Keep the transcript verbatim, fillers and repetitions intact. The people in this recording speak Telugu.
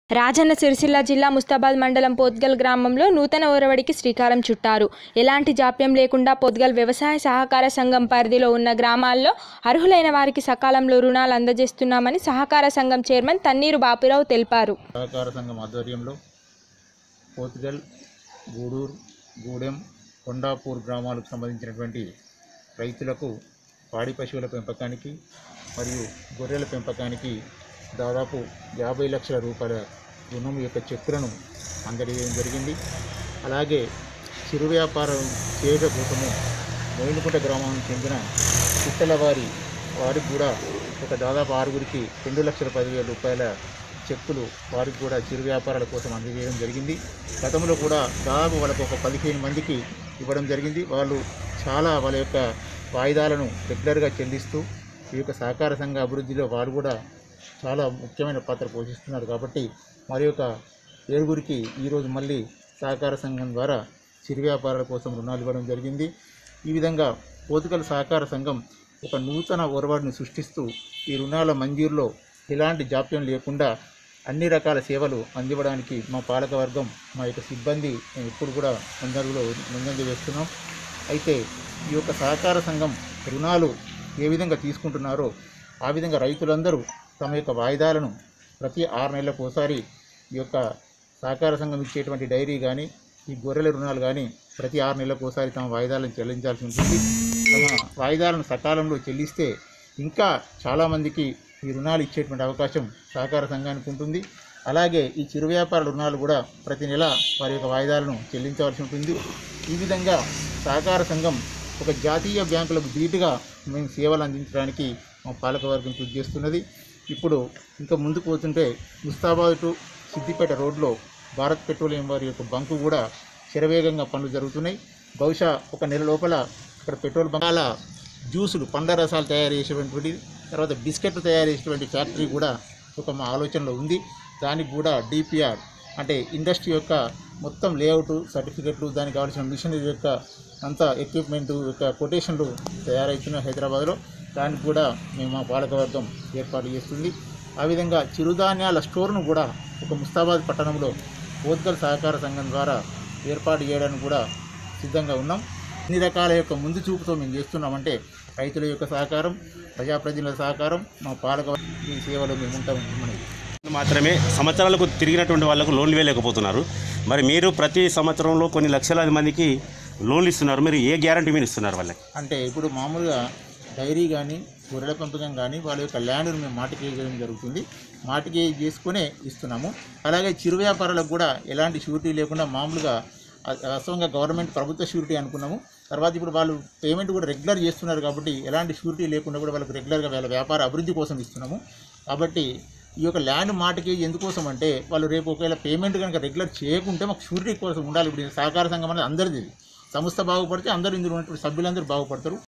రాజన్న సిరిసిల్ల జిల్లా ముస్తాబాద్ మండలం పోద్గల్ గ్రామంలో నూతన ఒరవడికి శ్రీకారం చుట్టారు. ఎలాంటి జాప్యం లేకుండా పోద్గల్ వ్యవసాయ సహకార సంఘం పరిధిలో ఉన్న గ్రామాల్లో అర్హులైన వారికి సకాలంలో రుణాలు అందజేస్తున్నామని సహకార సంఘం చైర్మన్ తన్నీరు బాపురావు తెలిపారు. సహకార సంఘం ఆధ్వర్యంలో పోద్గల్, గూడూరు, గూడెం, కొండాపూర్ గ్రామాలకు సంబంధించినటువంటి రైతులకు పాడి పశువుల పెంపకానికి మరియు గొర్రెల పెంపకానికి దాదాపు యాభై లక్షల రూపాయల రుణం యొక్క చెక్కులను అందజేయడం జరిగింది. అలాగే చిరు వ్యాపారం చేయడం కోసము మోయినకుంట గ్రామానికి చెందిన పుట్టల వారి వారికి కూడా ఒక దాదాపు ఆరుగురికి రెండు లక్షల పదివేల రూపాయల చెక్కులు వారికి కూడా చిరు వ్యాపారాల కోసం అందజేయడం జరిగింది. గతంలో కూడా దాదాపు వాళ్ళకు ఒక పదిహేను మందికి ఇవ్వడం జరిగింది. వాళ్ళు చాలా వాళ్ళ యొక్క వాయిదాలను రెగ్యులర్గా చెల్లిస్తూ ఈ యొక్క సహకార సంఘ అభివృద్ధిలో వారు కూడా చాలా ముఖ్యమైన పాత్ర పోషిస్తున్నారు. కాబట్టి మరి యొక్క ఏడుగురికి ఈరోజు మళ్ళీ సహకార సంఘం ద్వారా చిరు వ్యాపారాల కోసం రుణాలు ఇవ్వడం జరిగింది. ఈ విధంగా పోతుగల్ సహకార సంఘం ఒక నూతన ఒరవడిని సృష్టిస్తూ ఈ రుణాల మంజూరులో ఎలాంటి జాప్యం లేకుండా అన్ని రకాల సేవలు అందివ్వడానికి మా పాలకవర్గం మా యొక్క సిబ్బంది ఎప్పుడు కూడా ముందడుగులో ముందంజ వేస్తున్నాం. అయితే ఈ యొక్క సహకార సంఘం రుణాలు ఏ విధంగా తీసుకుంటున్నారో ఆ విధంగా రైతులందరూ తమ యొక్క వాయిదాలను ప్రతి ఆరు నెలలకు ఒకసారి ఈ యొక్క సహకార సంఘం ఇచ్చేటువంటి డైరీ కానీ ఈ గొర్రెల రుణాలు కానీ ప్రతి ఆరు నెలలకు ఒకసారి తమ వాయిదాలను చెల్లించాల్సి ఉంటుంది. తమ వాయిదాలను సకాలంలో చెల్లిస్తే ఇంకా చాలామందికి ఈ రుణాలు ఇచ్చేటువంటి అవకాశం సహకార సంఘానికి ఉంటుంది. అలాగే ఈ చిరు వ్యాపార రుణాలు కూడా ప్రతి నెల వారి యొక్క వాయిదాలను చెల్లించవలసి ఉంటుంది. ఈ విధంగా సహకార సంఘం ఒక జాతీయ బ్యాంకులకు ధీటుగా మేము సేవలు అందించడానికి మా పాలకవర్గం కృషి చేస్తున్నది. ఇప్పుడు ఇంకా ముందుకు పోతుంటే ముస్తాబాద్ టు సిద్దిపేట రోడ్లో భారత్ పెట్రోలియం వారి యొక్క బంకు కూడా శరవేగంగా పనులు జరుగుతున్నాయి. బహుశా ఒక నెల లోపల ఇక్కడ పెట్రోల్ బంకాల జ్యూసులు పండ్ల రసాలు తయారు చేసేటువంటి తర్వాత బిస్కెట్లు తయారు చేసేటువంటి ఫ్యాక్టరీ కూడా ఒక మా ఆలోచనలో ఉంది. దానికి కూడా డిపిఆర్ అంటే ఇండస్ట్రీ యొక్క మొత్తం లేఅవుట్ సర్టిఫికెట్లు దానికి కావాల్సిన మిషనరీ యొక్క అంత ఎక్విప్మెంటు యొక్క కొటేషన్లు తయారవుతున్నాయి హైదరాబాద్లో. దానికి కూడా మేము మా పాలకవర్గం ఏర్పాటు చేస్తుంది. ఆ విధంగా చిరుధాన్యాల స్టోర్ను కూడా ఒక ముస్తాబాద్ పట్టణంలో పోద్గల్ సహకార సంఘం ద్వారా ఏర్పాటు చేయడానికి కూడా సిద్ధంగా ఉన్నాం. అన్ని రకాల యొక్క ముందు చూపుతో మేము చేస్తున్నామంటే రైతుల యొక్క సహకారం, ప్రజాప్రతినిధుల సహకారం, మా పాలకవర్గం ఈ సేవలో మేము ఉంటాం. మనకి మాత్రమే సంవత్సరాలకు తిరిగినటువంటి వాళ్ళకు లోన్లు వేయలేకపోతున్నారు. మరి మీరు ప్రతి సంవత్సరంలో కొన్ని లక్షలాది మందికి లోన్లు ఇస్తున్నారు. మీరు ఏ గ్యారంటీ మీరు ఇస్తున్నారు వాళ్ళకి? అంటే ఇప్పుడు మామూలుగా డైరీ కానీ గొర్రెల పెంపకం కానీ వాళ్ళ యొక్క ల్యాండ్ను మేము మార్టిగేజ్ చేయడం జరుగుతుంది. మార్టిగేజ్ చేసుకునే ఇస్తున్నాము. అలాగే చిరు వ్యాపారాలకు కూడా ఎలాంటి షూరిటీ లేకుండా మామూలుగా వాస్తవంగా గవర్నమెంట్ ప్రభుత్వ షూరిటీ అనుకున్నాము. తర్వాత ఇప్పుడు వాళ్ళు పేమెంట్ కూడా రెగ్యులర్ చేస్తున్నారు కాబట్టి ఎలాంటి షూరిటీ లేకుండా కూడా వాళ్ళకి రెగ్యులర్గా వాళ్ళ వ్యాపార అభివృద్ధి కోసం ఇస్తున్నాము. కాబట్టి ఈ యొక్క ల్యాండ్ మార్టిగేజ్ ఎందుకోసం అంటే వాళ్ళు రేపు ఒకవేళ పేమెంట్ కనుక రెగ్యులర్ చేయకుంటే మాకు షూరిటీ కోసం ఉండాలి. ఇప్పుడు సహకార సంఘం అనేది అందరిది, సంస్థ బాగుపడితే అందరూ ఇందులో ఉన్నటువంటి సభ్యులందరూ బాగుపడతారు.